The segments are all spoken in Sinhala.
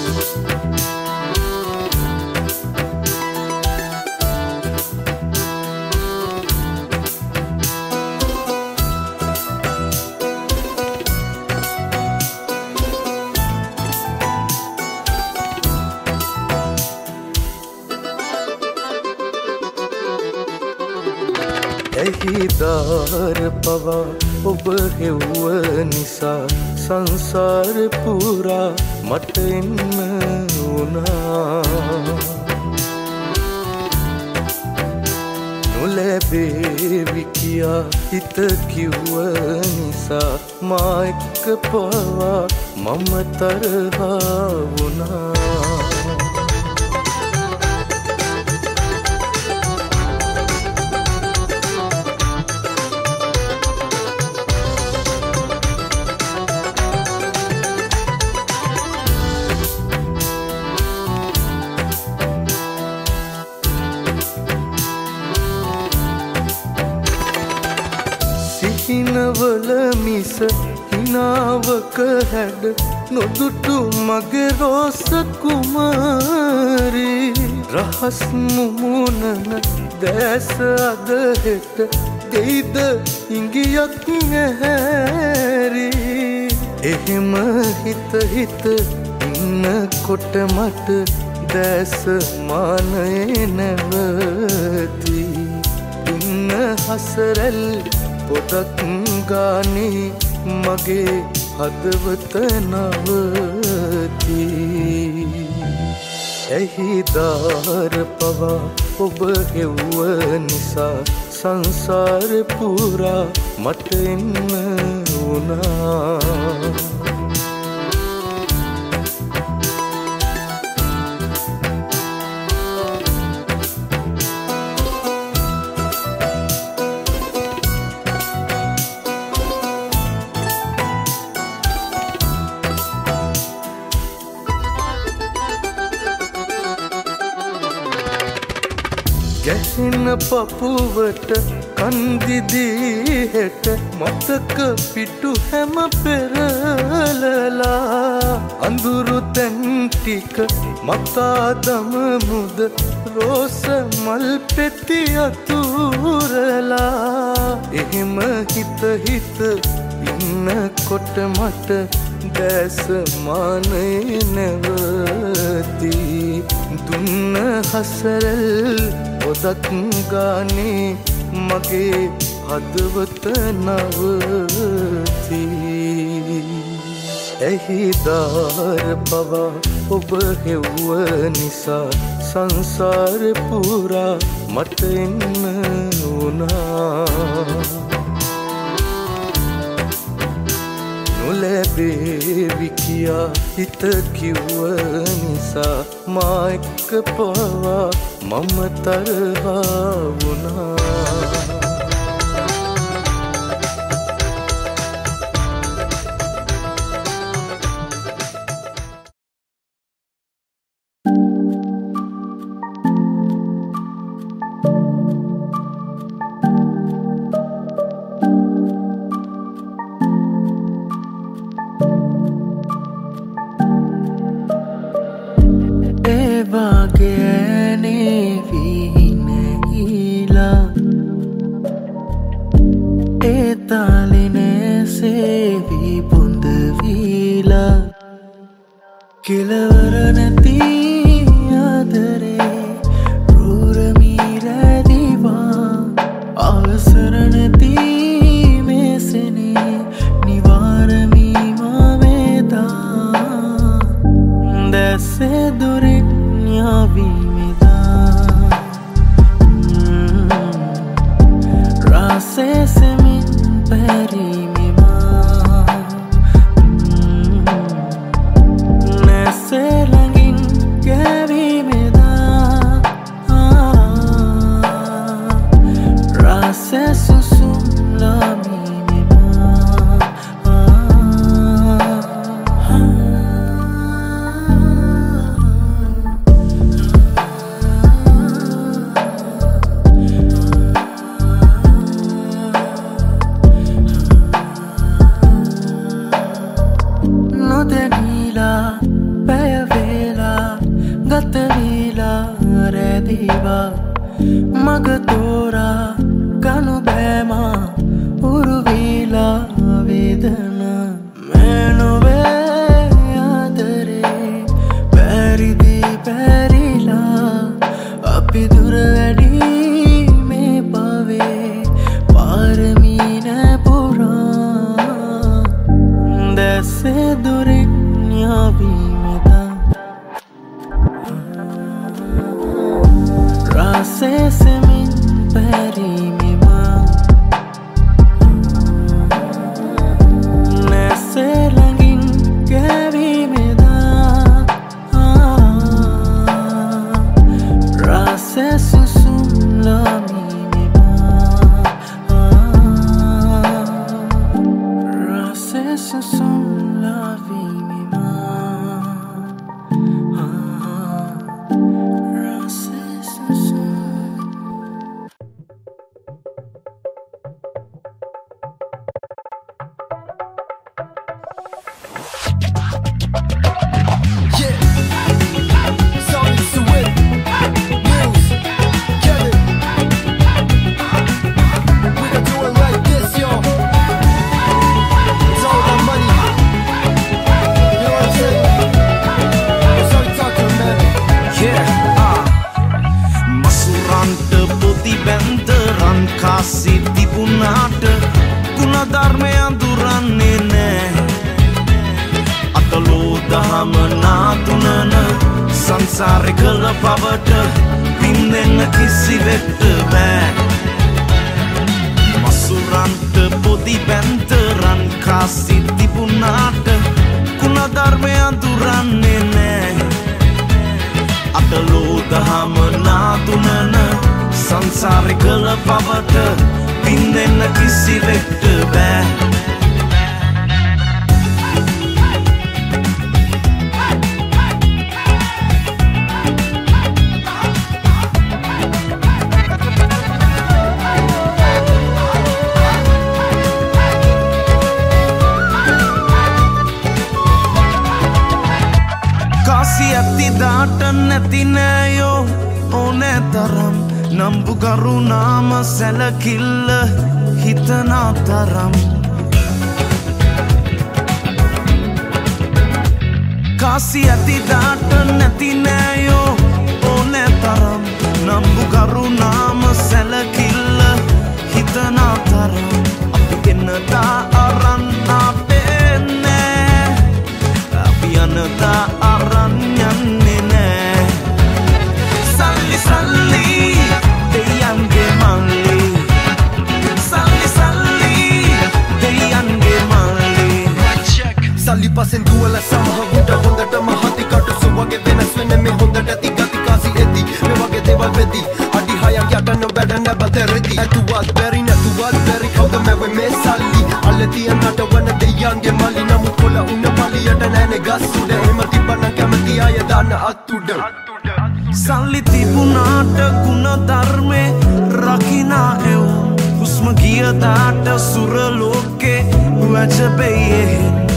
ඇහිදාර පවා ඔබ හෙව්ව නිසා සංසාර පුරා මට එන්න වුණා. නොලැබේවි කියා හිත කිව්ව නිසා මා එක්ක පවා මම තරහා වුණා. හිනවල මිස හිනාවක හැඩ නොදුටු මගේ රෝස කුමාරී. රහස් මුමුණන දැස අද හෙට දෙයිද ඉංගියක් ඇහැරි. එහෙම හිත හිත ඉන්නකොට මට දැස මානයේ නැවති. ඉන්න හසරැල් පොදක් ගානේ මගේ හදවත නවති. ඇහිදාර පවා ඔබ හෙව්ව නිසා සංසාර පුරා මට එන්න වුණා. ගැහෙන පපුවට කන්දිදී හෙට මතක පිටු හැම පෙරලලා. අඳුරු තැන් ටික මතා දමමුද රෝස මල් පෙති අතුරලා. එහෙම හිත හිත ඉන්නකොට මට දැස මානයේ නැවති. දුන්න හසරල් පොදක් ගානේ මගේ හදවත නවති. ඇහිදාර පවා ඔබ හෙව්ව නිසා සංසාර පුරා මට එන්න වුණා. නොලැබේවි කියා හිත කිව්ව නිසා මා එක්ක පවා මම තරහා වුණා. කෙලවර නැති ආදරේ රූරමීරදිවා. අවසර නැති මේසනේ නිවාරමී මමෙදා. දැසේ දුරින් යාවීමෙදා. රාසේ සෙමින් පැරීමෙමා. Selangin gavi meda rasa susum lami no tenila paya වේවා මග තෝරා ගනු බෑමා උරු වේලා වේදන මනෝවේ ආදරේ පැරිදි පැරිලා අපි දුර වැඩි මේ පාවේ පාරමී නැපුරා දැසේ දුරින් යාවීමෙදා රාසේ සෙමින් පැරීමෙමා නැසේ ළඟින් ගැවීමෙදා රාසේ සුසුම් ලාමීමෙමා රාසේ සුසුම් kasih tipunata guna dharma andurane ne atalo dahamana tunana sansare kalapavata pindenna kisiwekta bæ masuranta podi benteran kasih tipunata guna dharma andurane ne atalo dahamana tunana සංසාරේ කළ පවට පින්නෙන්න කිසිවෙක්ට බෑ කාසි ඇති දාට නැති නෑයෝ ඕනෑ තරම් නම්බු කරුණාම සැලකිල්ල හිතනා තරම් කාසි ඇති දාට නැති නෑයෝ ඕනෑ තරම් නම්බු කරුණාම සැලකිල්ල හිතනා තරම් අපි එන්නතා අරන් ආපේ නෑ අපි යනතා අරන් යන්නේ නෑ සල්ලි සල්ලි Salli pasen duela samaha gunda hondata mahati katu so wage venas wenne me hondata tikati kasi edi me wage deval vedi adi hayak yata no bada naba teredi atuwad beri kauda me we me salli alleti anata wana de yange mali namu kola unna pali yata nane gasude emati bana kamati aya dana attuda salli tipunata guna dharme rakina eu husma giya data sura loke wajabeye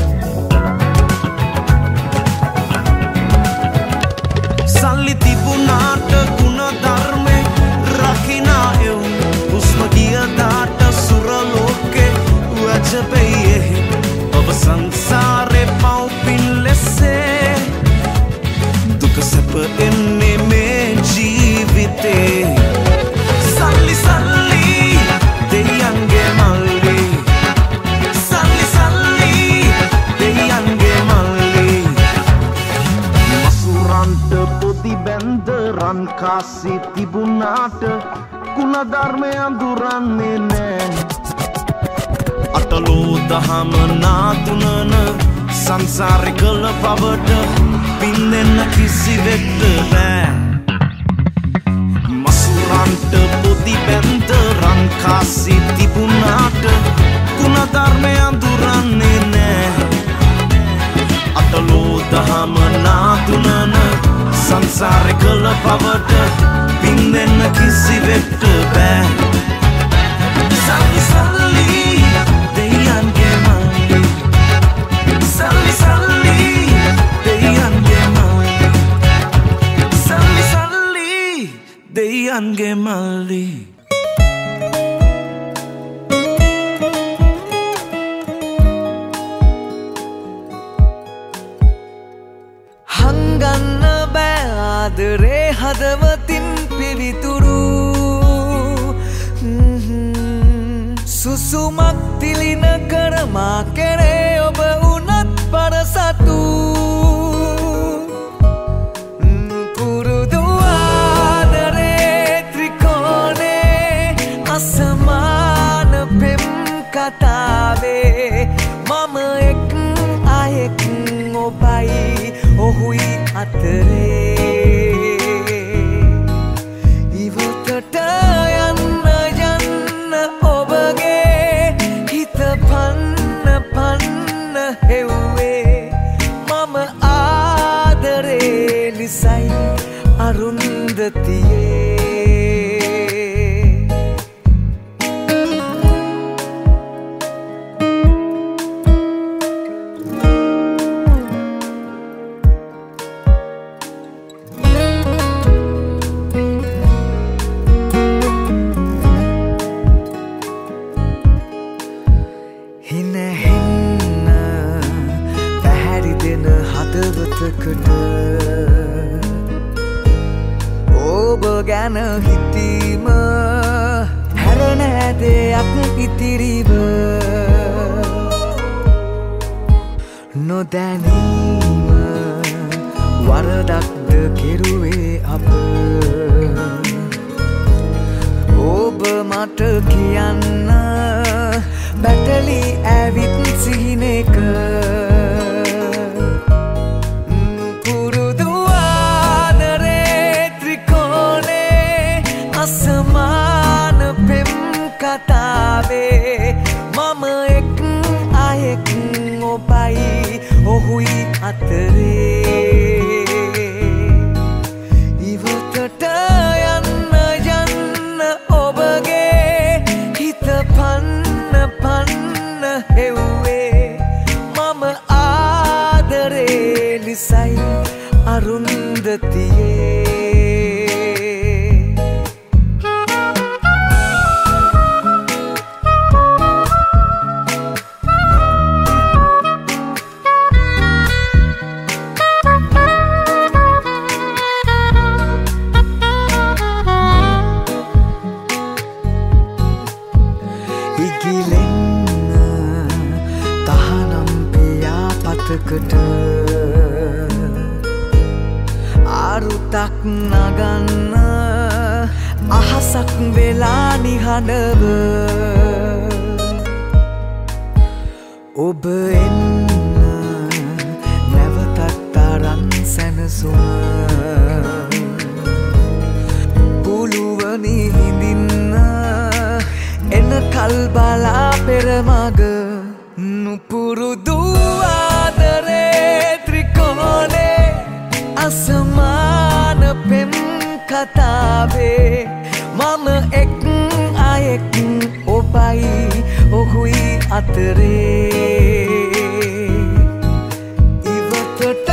salli tipunata guna dharme rakina eu husma giya data sura loke wajabeye ab sansare paupin lesse duka sapa enne me jeevite salli salli deyange malli salli salli deyange malli masuranta podi benderan kasih tibunata guna dharma andurane ne atalo dahamana tunana sansare kala pavata pindenna kisiwekta bæ masuranta podi benderan kasih tibunata guna dharma andurane ne atalo dahamana tunana sansare kala pavata pindenna kisiwekta bæ salli salli deyange malli salli salli deyange malli salli salli දෙයන්ගේ මල්ලි හංගන්න බෑ ආදරේ හදවතින් පිවිතුරු සුසුමක් තිලින කරමා කෙරේ ඔබ උනත් පරසතු පුරුදු ආදරේ ත්‍රිකෝණේ අසමාන පෙම් කතාවේ මම එක් අයෙක් ඔබයි ඔහුයි අතරේ ඉවතට යන්න ඔබගේ හිත පන්න හෙව්වේ මම ආදරේ නිසයි අරුන්දතියේ ඔබ ගැන හිතීම හැරනෑ දෙයක් ඉතිරිව නොදැනීම වරදක්ද කෙරුවේ අප ඔබ මට කියන්න බැටලි ඇවිත් සිහිනක අසමාන පෙම් කතාවේ මම එක් අයෙක් ඔබයි ඔහුයි අතරේ ඉවතට යන්න ඔබගේ හිත පන්න හෙව්වේ මම ආදරේ නිසයි අරුන්දතියේ අරුතක් නගන්න අහසක් වෙලා නිහඬව ඔබ එන්න නැවතත් තරන් සැනසුම පුළුවනි හිඳින්න එන කල් බලා පෙරමග නුපුරුදු ආදරේ ත්‍රිකෝණේ අසමාන පෙම් කතාවේ මම එක් අයෙක් ඔබයි ඔහුයි අතරේ ඉවතට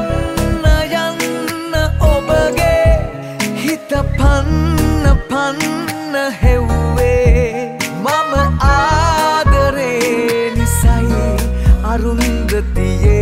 යන්න ඔබගේ හිත පන්න හෙව්වේ මම ආදරේ නිසයි අරුන්දතියේ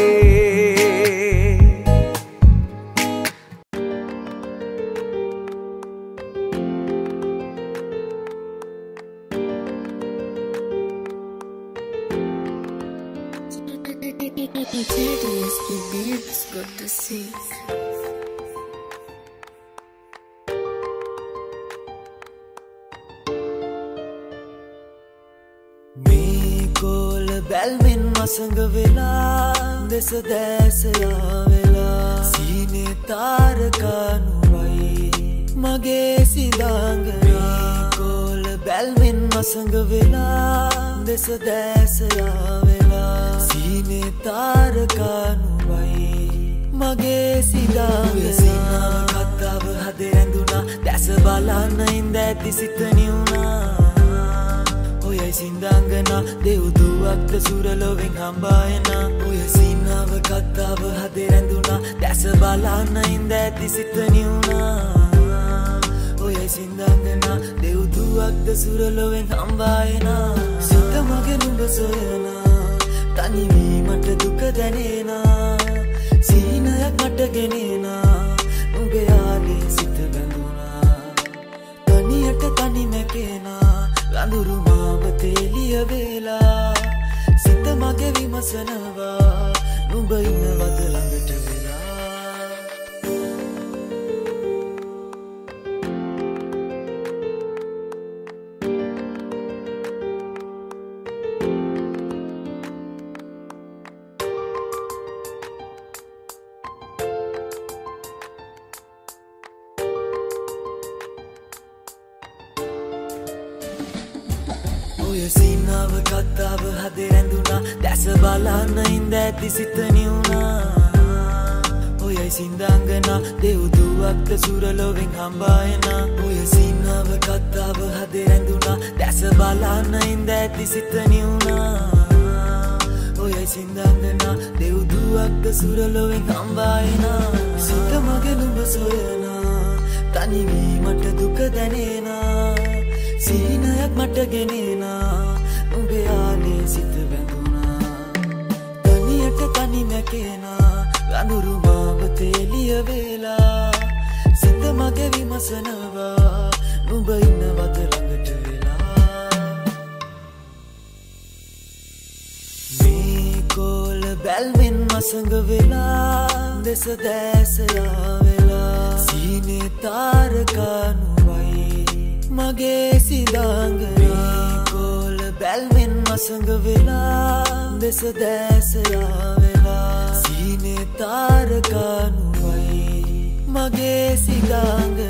It's good to see. මේකෝල බැල්මෙන් මසඟ වෙලා දෙස දැසයා වෙලා සීනේ තාරකානුවයි මගේ සිදාංග මේකෝල බැල්මෙන් මසඟ වෙලා දෙස දැසයා වෙලා සීනේ තාරකානුවයි මගේ සිදාංග සිනාව කතාව හදේ ඇඳුනා දැස බලන්න ඉඳ ඇති සිත නිවුනා ඔයයි සින්දාංගනා දෙව්දුවක්ද සුරලොවෙන් හම්බායනා ඔය සිනාව කතාව හදේ ඇඳුනා දැස බලන්න ඉඳ ඇති සිත නිවුනා ඔය සින්දංගනා දෙව්දුවක්ද සුරලොවෙන් හම්බායනා සිත මගේ නුඹ සොයනා තනිවීමට දුක දැනෙනා සීනයක් මට ගෙනෙනා නුඹේ ආලේ සිත බැඳුනා තනියට තනි නැකේනා ලඳුරු මාවතේ එළිය වේලා සිත මගේ විමසනවා නුඹ ඉන්නවද ළඟට වෙලා ඔය සීනාව කතාව හදේ රැඳුනා දැස බලන්න ඉඳ ඇති සිත නිවුනා ඔයයි සින්දංගනා දෙව්දුවක්ද සුරලොවෙන් හම්බායනා ඔය සීනාව කතාව හදේ රැඳුනා දැස බලන්න ඉඳ ඇති සිත නිවුනා ඔයයි සින්දංගනා දෙව්දුවක්ද සුරලොවෙන් හම්බායනා සිත මගේ නුඹ සොයනා තනිවීමට දුක දැනෙනා සීනයක් මට ගෙනෙනා නුඹේ ආලේ සිත බැඳුනා තනියට තනි නැකේනා ලඳුරු මාවතේ එළිය වේලා සිත මගේ විමසනවා නුඹ ඉන්නවද ළඟට වෙලා මේ කොළ බැල්මෙන් මසඟ වෙලා දෙස දැස යාවෙලා සීනේ තාරකානුවයි මගේ සිදාංගනා කොළ බැල්මෙන් මසඟ වෙලා දෙස දැස යාවෙලා සීනේ තාරකානුවයි මගේ සිදාංගනා